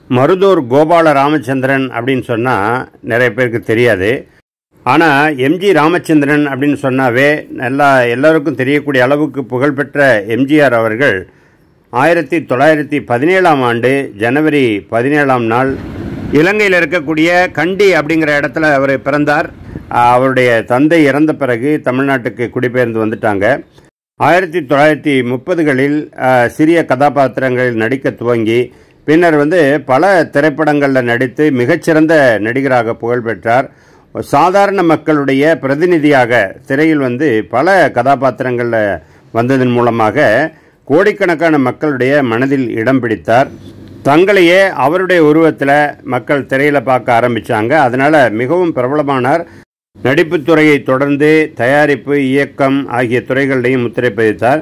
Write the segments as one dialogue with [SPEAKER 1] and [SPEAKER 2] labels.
[SPEAKER 1] மருதூர் கோபால ராமச்சந்திரன் அப்படின்னு சொன்னால் நிறைய பேருக்கு தெரியாது. ஆனால் எம்ஜி ராமச்சந்திரன் அப்படின்னு சொன்னாவே எல்லாருக்கும் தெரியக்கூடிய அளவுக்கு புகழ்பெற்ற எம்ஜிஆர் அவர்கள் 1917ஆம் ஆண்டு ஜனவரி 17ஆம் நாள் இலங்கையில் இருக்கக்கூடிய கண்டி அப்படிங்கிற இடத்துல அவர் பிறந்தார். அவருடைய தந்தை இறந்த பிறகு தமிழ்நாட்டுக்கு குடிபெயர்ந்து வந்துட்டாங்க. 1930களில் சிறிய கதாபாத்திரங்களில் நடிக்க துவங்கி பின்னர் பல திரைப்படங்களில் நடித்து மிகச்சிறந்த நடிகராக புகழ் பெற்றார். சாதாரண மக்களுடைய பிரதிநிதியாக திரையில் பல கதாபாத்திரங்களில் வந்ததன் மூலமாக கோடிக்கணக்கான மக்களுடைய மனதில் இடம் பிடித்தார். தங்களையே அவருடைய உருவத்தில் மக்கள் திரையில் பார்க்க ஆரம்பித்தாங்க. அதனால் மிகவும் பிரபலமானார். நடிப்புத்துறையை தொடர்ந்து தயாரிப்பு, இயக்கம் ஆகிய துறைகளிலையும் முத்திரை பதித்தார்.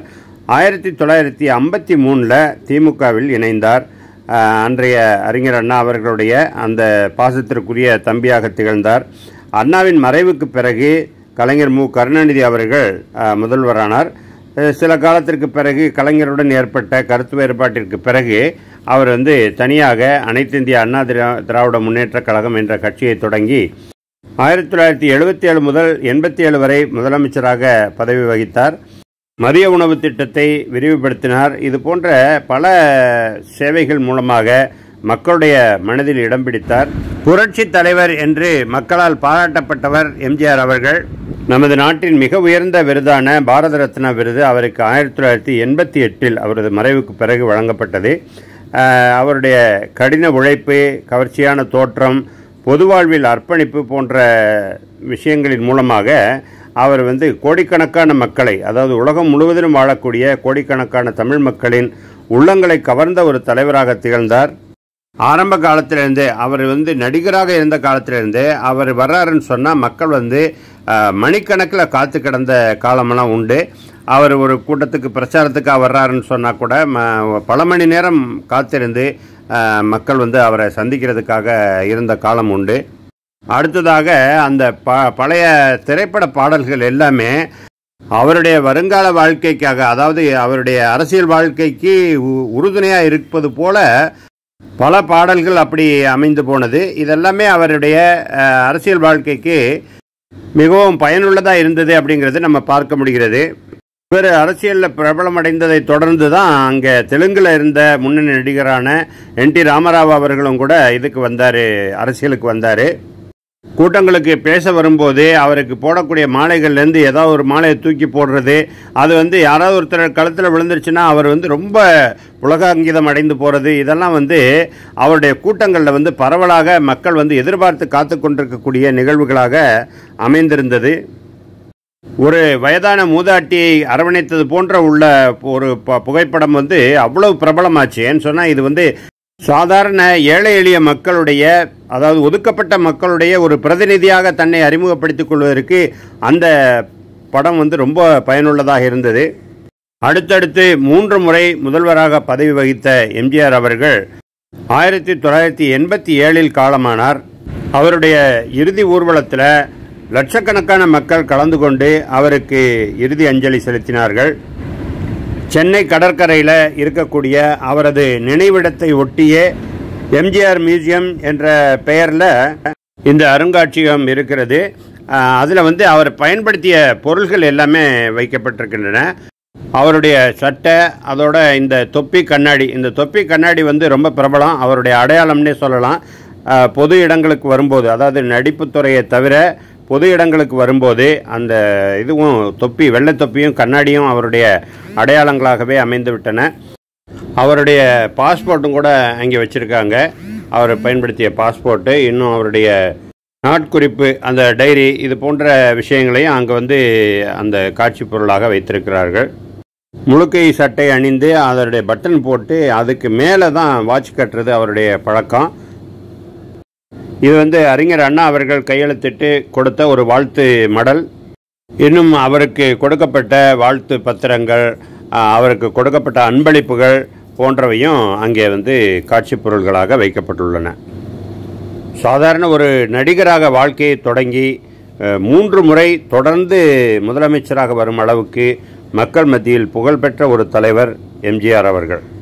[SPEAKER 1] 1953 திமுகவில் இணைந்தார். அன்றைய அறிஞர் அண்ணா அவர்களுடைய அந்த பாசத்திற்குரிய தம்பியாக திகழ்ந்தார். அண்ணாவின் மறைவுக்கு பிறகு கலைஞர் மு கருணாநிதி அவர்கள் முதல்வரானார். சில காலத்திற்கு பிறகு கலைஞருடன் ஏற்பட்ட கருத்து வேறுபாட்டிற்கு பிறகு அவர் தனியாக அனைத்து இந்திய அண்ணா திராவிட முன்னேற்றக் கழகம் என்ற கட்சியை தொடங்கி 1977 முதல் 87 வரை முதலமைச்சராக பதவி வகித்தார். மதிய உணவு திட்டத்தை விரிவுபடுத்தினார். இது போன்ற பல சேவைகள் மூலமாக மக்களுடைய மனதில் இடம் பிடித்தார். புரட்சி தலைவர் என்று மக்களால் பாராட்டப்பட்டவர் எம்ஜிஆர் அவர்கள். நமது நாட்டின் மிக உயர்ந்த விருதான பாரத ரத்னா விருது அவருக்கு 1988 அவரது மறைவுக்கு பிறகு வழங்கப்பட்டது. அவருடைய கடின உழைப்பு, கவர்ச்சியான தோற்றம், பொது வாழ்வில் அர்ப்பணிப்பு போன்ற விஷயங்களின் மூலமாக அவர் கோடிக்கணக்கான மக்களை, அதாவது உலகம் முழுவதிலும் வாழக்கூடிய கோடிக்கணக்கான தமிழ் மக்களின் உள்ளங்களை கவர்ந்த ஒரு தலைவராக திகழ்ந்தார். ஆரம்ப காலத்திலிருந்தே அவர் நடிகராக இருந்த காலத்திலிருந்தே அவர் வர்றாருன்னு சொன்னால் மக்கள் மணிக்கணக்கில் காத்து கிடந்த காலமெல்லாம் உண்டு. அவர் ஒரு கூட்டத்துக்கு பிரச்சாரத்துக்காக வர்றாருன்னு சொன்னால் கூட பல மணி நேரம் காத்திருந்து மக்கள் அவரை சந்திக்கிறதுக்காக இருந்த காலம் உண்டு. அடுத்ததாக அந்த பழைய திரைப்பட பாடல்கள் எல்லாமே அவருடைய வருங்கால வாழ்க்கைக்காக, அதாவது அவருடைய அரசியல் வாழ்க்கைக்கு உறுதுணையாக இருப்பது போல பல பாடல்கள் அப்படி அமைந்து போனது. இதெல்லாமே அவருடைய அரசியல் வாழ்க்கைக்கு மிகவும் பயனுள்ளதாக இருந்தது அப்படிங்கிறது நம்ம பார்க்க முடிகிறது. இவர் அரசியலில் பிரபலமடைந்ததை தொடர்ந்து தான் அங்கே தெலுங்கில் இருந்த முன்னணி நடிகரான என்.டி. ராமராவ் அவர்களும் கூட இதுக்கு வந்தார், அரசியலுக்கு வந்தார். கூட்டங்களுக்கு பேச வரும்போது அவருக்கு போடக்கூடிய மாலைகள்லேருந்து ஏதாவது ஒரு மாலையை தூக்கி போடுறது, அது யாராவது ஒருத்தர் கழுத்தில் விழுந்துருச்சுன்னா அவர் ரொம்ப உலகாங்கிதம் அடைந்து போகிறது, இதெல்லாம் அவருடைய கூட்டங்களில் பரவலாக மக்கள் எதிர்பார்த்து காத்து கொண்டிருக்கக்கூடிய நிகழ்வுகளாக அமைந்திருந்தது. ஒரு வயதான மூதாட்டியை அரவணைத்தது போன்ற உள்ள ஒரு புகைப்படம் அவ்வளவு பிரபலமாச்சு. ஏன்னு சொன்னால் இது சாதாரண ஏழை எளிய மக்களுடைய, அதாவது ஒதுக்கப்பட்ட மக்களுடைய ஒரு பிரதிநிதியாக தன்னை அறிமுகப்படுத்திக் கொள்வதற்கு அந்த படம் ரொம்ப பயனுள்ளதாக இருந்தது. அடுத்தடுத்து 3 முறை முதல்வராக பதவி வகித்த எம்ஜிஆர் அவர்கள் 1987 காலமானார். அவருடைய இறுதி ஊர்வலத்தில் லட்சக்கணக்கான மக்கள் கலந்து கொண்டு அவருக்கு இறுதி அஞ்சலி செலுத்தினார்கள். சென்னை கடற்கரையில் இருக்கக்கூடிய அவரது நினைவிடத்தை ஒட்டியே எம்ஜிஆர் மியூசியம் என்ற பெயரில் இந்த அருங்காட்சியகம் இருக்கிறது. அதில் அவர் பயன்படுத்திய பொருள்கள் எல்லாமே வைக்கப்பட்டிருக்கின்றன. அவருடைய சட்டை, அதோட இந்த தொப்பி கண்ணாடி, இந்த தொப்பி கண்ணாடி ரொம்ப பிரபலம், அவருடைய அடையாளம்னே சொல்லலாம். பொது இடங்களுக்கு வரும்போது, அதாவது நடிப்புத்துறையை தவிர பொது இடங்களுக்கு வரும்போது அந்த இதுவும் தொப்பி, வெள்ளை தொப்பியும் கண்ணாடியும் அவருடைய அடையாளங்களாகவே அமைந்து விட்டன. அவருடைய பாஸ்போர்ட்டும் கூட அங்கே வச்சுருக்காங்க. அவர் பயன்படுத்திய பாஸ்போர்ட்டு, இன்னும் அவருடைய நாட்குறிப்பு, அந்த டைரி, இது போன்ற விஷயங்களையும் அங்கே அந்த காட்சி பொருளாக வைத்திருக்கிறார்கள். முழுக்கை சட்டை அணிந்து அதனுடைய பட்டன் போட்டு அதுக்கு மேலே தான் வாட்ச் கட்டுறது அவருடைய பழக்கம். இது அறிஞர் அண்ணா அவர்கள் கையெழுத்திட்டு கொடுத்த ஒரு வாழ்த்து மடல். இன்னும் அவருக்கு கொடுக்கப்பட்ட வாழ்த்து பத்திரங்கள், அவருக்கு கொடுக்கப்பட்ட அன்பளிப்புகள் போன்றவையும் அங்கே காட்சி பொருள்களாக வைக்கப்பட்டுள்ளன. சாதாரண ஒரு நடிகராக வாழ்க்கையை தொடங்கி 3 முறை தொடர்ந்து முதலமைச்சராக வரும் அளவுக்கு மக்கள் மத்தியில் புகழ்பெற்ற ஒரு தலைவர் எம்ஜிஆர் அவர்கள்.